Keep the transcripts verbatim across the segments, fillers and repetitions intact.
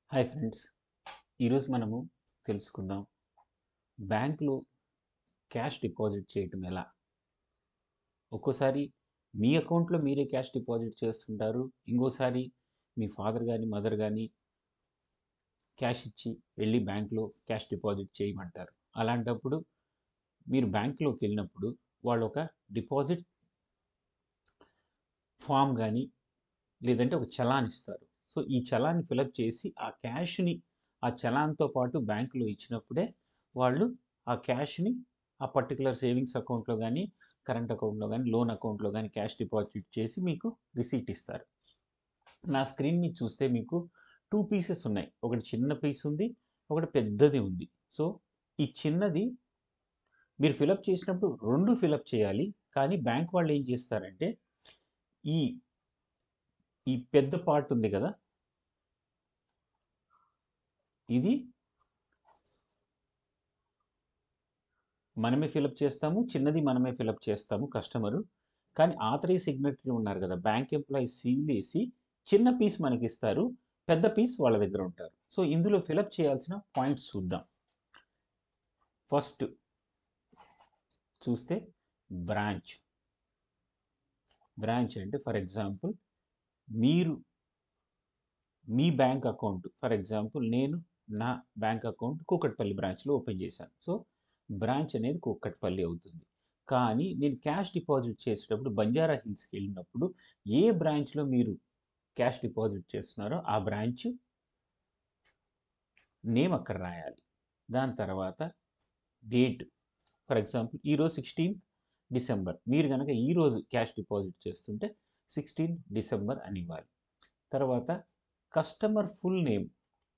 Hi friends, ఈరోజు మనము తెలుసుకుందాం బ్యాంకులో క్యాష్ డిపాజిట్ చేయటం ఎలా. ఒక్కోసారి మీ అకౌంట్లో మీరే క్యాష్ డిపాజిట్ చేస్తుంటారు, ఇంకోసారి మీ ఫాదర్ కానీ మదర్ కానీ క్యాష్ ఇచ్చి వెళ్ళి బ్యాంకులో క్యాష్ డిపాజిట్ చేయమంటారు. అలాంటప్పుడు మీరు బ్యాంకులోకి వెళ్ళినప్పుడు వాళ్ళు ఒక డిపాజిట్ ఫామ్ కానీ లేదంటే ఒక చలాన్ ఇస్తారు. సో ఈ చలాన్ని ఫిలప్ చేసి ఆ క్యాష్ని ఆ చలాన్తో పాటు బ్యాంకులో ఇచ్చినప్పుడే వాళ్ళు ఆ క్యాష్ని ఆ పర్టికులర్ సేవింగ్స్ అకౌంట్లో కానీ కరెంట్ అకౌంట్లో కానీ లోన్ అకౌంట్లో కానీ క్యాష్ డిపాజిట్ చేసి మీకు రిసీట్ ఇస్తారు. నా స్క్రీన్ మీద చూస్తే మీకు టూ పీసెస్ ఉన్నాయి, ఒకటి చిన్న పీస్ ఉంది, ఒకటి పెద్దది ఉంది. సో ఈ చిన్నది మీరు ఫిలప్ చేసినప్పుడు రెండు ఫిలప్ చేయాలి, కానీ బ్యాంక్ వాళ్ళు ఏం చేస్తారంటే ఈ ఈ పెద్ద పార్ట్ ఉంది కదా, ఇది మనమే ఫిలప్ చేస్తాము, చిన్నది మనమే ఫిలప్ చేస్తాము కస్టమరు. కానీ ఆథరైజ్ సిగ్నేటరీ ఉన్నారు కదా, బ్యాంక్ ఎంప్లాయీ సీల్ వేసి చిన్న పీస్ మనకి ఇస్తారు, పెద్ద పీస్ వాళ్ళ దగ్గర ఉంటారు. సో ఇందులో ఫిలప్ చేయాల్సిన పాయింట్స్ చూద్దాం. ఫస్ట్ చూస్తే బ్రాంచ్. బ్రాంచ్ అంటే ఫర్ ఎగ్జాంపుల్ మీరు మీ బ్యాంక్ అకౌంట్, ఫర్ ఎగ్జాంపుల్ నేను నా బ్యాంక్ అకౌంట్ కూకట్పల్లి బ్రాంచ్లో ఓపెన్ చేశాను. సో బ్రాంచ్ అనేది కూకట్పల్లి అవుతుంది. కానీ నేను క్యాష్ డిపాజిట్ చేసేటప్పుడు బంజారా హిల్స్కి వెళ్ళినప్పుడు ఏ బ్రాంచ్లో మీరు క్యాష్ డిపాజిట్ చేస్తున్నారో ఆ బ్రాంచ్ నేమ్ అక్కడ రాయాలి. దాని తర్వాత డేట్, ఫర్ ఎగ్జాంపుల్ ఈరోజు సిక్స్టీన్త్ డిసెంబర్, మీరు కనుక ఈరోజు క్యాష్ డిపాజిట్ చేస్తుంటే సిక్స్టీన్త్ డిసెంబర్ అని ఇవ్వాలి. తర్వాత కస్టమర్ ఫుల్ నేమ్,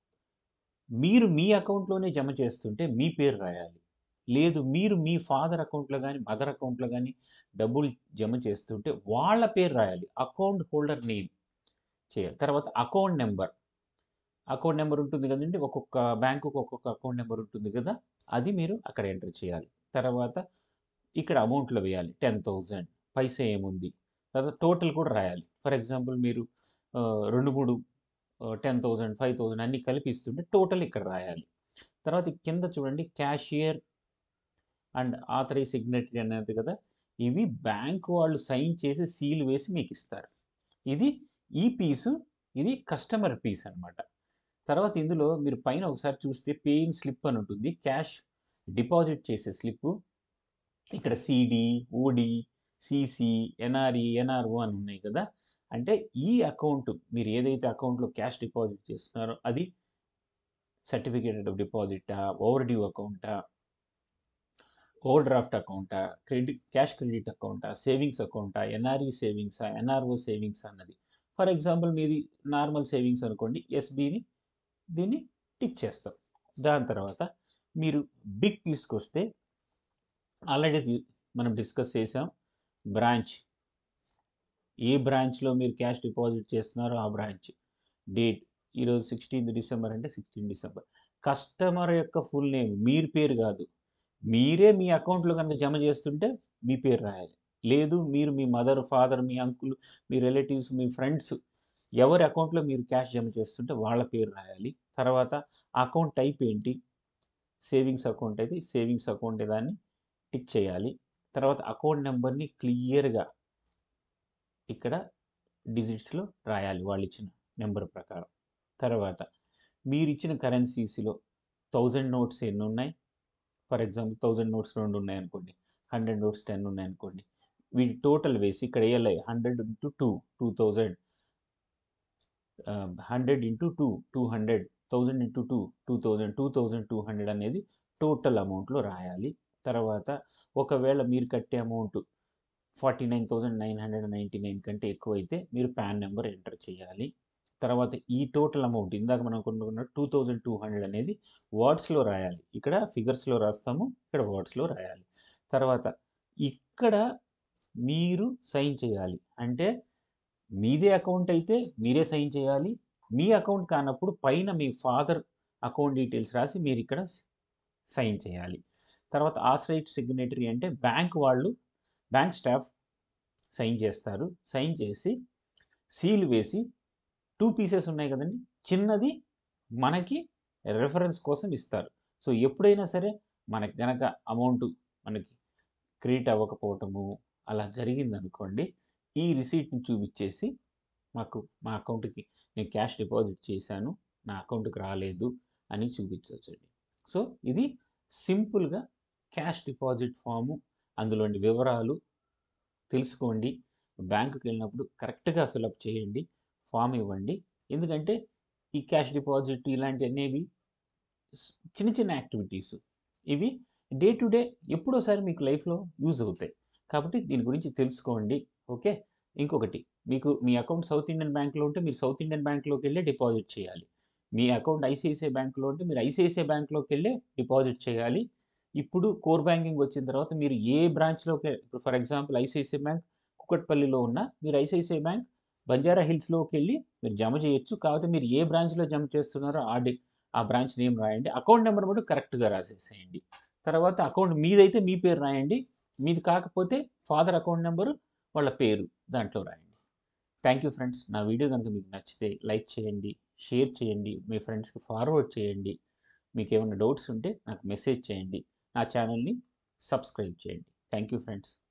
మీరు మీ అకౌంట్లోనే జమ చేస్తుంటే మీ పేరు రాయాలి, లేదు మీరు మీ ఫాదర్ అకౌంట్లో కానీ మదర్ అకౌంట్లో కానీ డబ్బులు జమ చేస్తుంటే వాళ్ళ పేరు రాయాలి, అకౌంట్ హోల్డర్ నేమ్ చేయాలి. తర్వాత అకౌంట్ నెంబర్, అకౌంట్ నెంబర్ ఉంటుంది కదండి, ఒక్కొక్క బ్యాంకుకు ఒక్కొక్క అకౌంట్ నెంబర్ ఉంటుంది కదా, అది మీరు అక్కడ ఎంటర్ చేయాలి. తర్వాత ఇక్కడ అమౌంట్లో వేయాలి, టెన్ థౌజండ్ పైసా ఏముంది, తర్వాత టోటల్ కూడా రాయాలి. ఫర్ ఎగ్జాంపుల్ మీరు రెండు మూడు టెన్ థౌజండ్ ఫైవ్ థౌజండ్ అన్నీ కలిపి ఇస్తుంటే టోటల్ ఇక్కడ రాయాలి. తర్వాత కింద చూడండి క్యాషియర్ అండ్ ఆథరైజ్ సిగ్నేటరీ అనేది కదా, ఇవి బ్యాంక్ వాళ్ళు సైన్ చేసి సీల్ వేసి మీకు ఇస్తారు. ఇది ఈ పీసు, ఇది కస్టమర్ పీస్ అనమాట. తర్వాత ఇందులో మీరు పైన ఒకసారి చూస్తే పేయింగ్ స్లిప్ అని ఉంటుంది, క్యాష్ డిపాజిట్ చేసే స్లిప్. ఇక్కడ CD, OD, CC, NRE, NRO అని ఉన్నాయి కదా, అంటే ఈ అకౌంట్ మీరు ఏదైతే అకౌంట్లో క్యాష్ డిపాజిట్ చేస్తున్నారో అది సర్టిఫికేట్ ఆఫ్ డిపాజిటా, ఓవర్ డ్యూ అకౌంటా, ఓవర్ డ్రాఫ్ట్ అకౌంటా, క్రెడిట్ క్యాష్ క్రెడిట్ అకౌంటా, సేవింగ్స్ అకౌంటా, ఎన్ఆర్ఈ సేవింగ్సా, ఎన్ఆర్ఓ సేవింగ్స్ అన్నది. ఫర్ ఎగ్జాంపుల్ మీది నార్మల్ సేవింగ్స్ అనుకోండి, ఎస్బీని దీన్ని టిక్ చేస్తాం. దాని తర్వాత మీరు బిగ్ పీస్కి వస్తే ఆల్రెడీ మనం డిస్కస్ చేసాం, బ్రాంచ్, ఏ బ్రాంచ్లో మీరు క్యాష్ డిపాజిట్ చేస్తున్నారో ఆ బ్రాంచ్, డేట్ ఈరోజు సిక్స్టీన్త్ డిసెంబర్ అంటే సిక్స్టీన్ డిసెంబర్, కస్టమర్ యొక్క ఫుల్ నేమ్, మీరు పేరు కాదు, మీరే మీ అకౌంట్లో కనుక జమ చేస్తుంటే మీ పేరు రాయాలి, లేదు మీరు మీ మదర్ ఫాదర్ మీ అంకుల్ మీ రిలేటివ్స్ మీ ఫ్రెండ్స్ ఎవరి అకౌంట్లో మీరు క్యాష్ జమ చేస్తుంటే వాళ్ళ పేరు రాయాలి. తర్వాత అకౌంట్ టైప్ ఏంటి, సేవింగ్స్ అకౌంట్ అయితే సేవింగ్స్ అకౌంట్ దాన్ని టిక్ చేయాలి. తర్వాత అకౌంట్ నెంబర్ని క్లియర్గా ఇక్కడ డిజిట్స్లో రాయాలి వాళ్ళు ఇచ్చిన నెంబర్ ప్రకారం. తర్వాత మీరు ఇచ్చిన కరెన్సీస్లో థౌజండ్ నోట్స్ ఎన్ని ఉన్నాయి, ఫర్ ఎగ్జాంపుల్ థౌజండ్ నోట్స్ రెండు ఉన్నాయి అనుకోండి, హండ్రెడ్ నోట్స్ టెన్ ఉన్నాయి అనుకోండి, వీటి టోటల్ వేసి ఇక్కడ వేయాలి, hundred into two two thousand, hundred into two two hundred, thousand into two two thousand, two thousand two hundred అనేది టోటల్ అమౌంట్లో రాయాలి. తర్వాత ఒకవేళ మీరు కట్టే amount forty nine thousand nine hundred ninety nine కంటే ఎక్కువైతే మీరు పాన్ నెంబర్ ఎంటర్ చేయాలి. తర్వాత ఈ టోటల్ అమౌంట్ ఇందాక మనం కొనుక్కున్న టూ థౌజండ్ టూ హండ్రెడ్ అనేది వర్డ్స్లో రాయాలి, ఇక్కడ ఫిగర్స్లో రాస్తాము, ఇక్కడ వర్డ్స్లో రాయాలి. తర్వాత ఇక్కడ మీరు సైన్ చేయాలి, అంటే మీదే అకౌంట్ అయితే మీరే సైన్ చేయాలి, మీ అకౌంట్ కానప్పుడు పైన మీ ఫాదర్ అకౌంట్ డీటెయిల్స్ రాసి మీరు ఇక్కడ సైన్ చేయాలి. తర్వాత ఆథరైజ్డ్ సిగ్నేటరీ అంటే బ్యాంక్ వాళ్ళు, బ్యాంక్ స్టాఫ్ సైన్ చేస్తారు, సైన్ చేసి సీల్ వేసి టూ పీసెస్ ఉన్నాయి కదండి, చిన్నది మనకి రెఫరెన్స్ కోసం ఇస్తారు. సో ఎప్పుడైనా సరే మనకి గనక అమౌంట్ మనకి క్రెడిట్ అవ్వకపోవటము అలా జరిగిందనుకోండి, ఈ రిసీట్‌ని చూపించేసి మాకు మా అకౌంట్‌కి నేను క్యాష్ డిపాజిట్ చేశాను, నా అకౌంట్‌కి రాలేదు అని చూపించవచ్చండి. సో ఇది సింపుల్‌గా క్యాష్ డిపాజిట్ ఫాము, అందులోని వివరాలు తెలుసుకోండి. బ్యాంకుకి వెళ్ళినప్పుడు కరెక్ట్‌గా ఫిలప్ చేయండి, ఫామ్ ఇవ్వండి. ఎందుకంటే ఈ క్యాష్ డిపాజిట్ ఇలాంటివనేవి చిన్న చిన్న యాక్టివిటీస్, ఇవి డే టు డే ఎప్పుడోసారి మీకు లైఫ్లో యూజ్ అవుతాయి. కాబట్టి దీని గురించి తెలుసుకోండి. ఓకే. ఇంకొకటి, మీకు మీ అకౌంట్ సౌత్ ఇండియన్ బ్యాంక్లో ఉంటే మీరు సౌత్ ఇండియన్ బ్యాంక్లోకి వెళ్ళి డిపాజిట్ చేయాలి. మీ అకౌంట్ ఐసిఐసిఐ బ్యాంక్లో ఉంటే మీరు ఐసిఐసిఐ బ్యాంక్లోకి వెళ్ళి డిపాజిట్ చేయాలి. ఇప్పుడు కోర్ బ్యాంకింగ్ వచ్చిన తర్వాత మీరు ఏ బ్రాంచ్లోకి, ఇప్పుడు ఫర్ ఎగ్జాంపుల్ ఐసిఐసిఐ బ్యాంక్ కుకట్పల్లిలో ఉన్న మీరు ఐసిఐసిఐ బ్యాంక్ బంజారా హిల్స్లోకి వెళ్ళి మీరు జమ చేయొచ్చు. కాకపోతే మీరు ఏ బ్రాంచ్లో జమ చేస్తున్నారో ఆ డి ఆ బ్రాంచ్ నేమ్ రాయండి. అకౌంట్ నెంబర్ కూడా కరెక్ట్‌గా రాసేసేయండి. తర్వాత అకౌంట్ మీదైతే మీ పేరు రాయండి. మీది కాకపోతే ఫాదర్ అకౌంట్ నెంబరు, వాళ్ళ పేరు దాంట్లో రాయండి. Thank you friends. నా వీడియో కనుక మీకు నచ్చితే లైక్ చేయండి, షేర్ చేయండి, మీ ఫ్రెండ్స్‌కి ఫార్వర్డ్ చేయండి. మీకు ఏమైనా డౌట్స్ ఉంటే నాకు మెసేజ్ చేయండి. నా ఛానల్‌ని సబ్స్క్రైబ్ చేయండి. Thank you friends.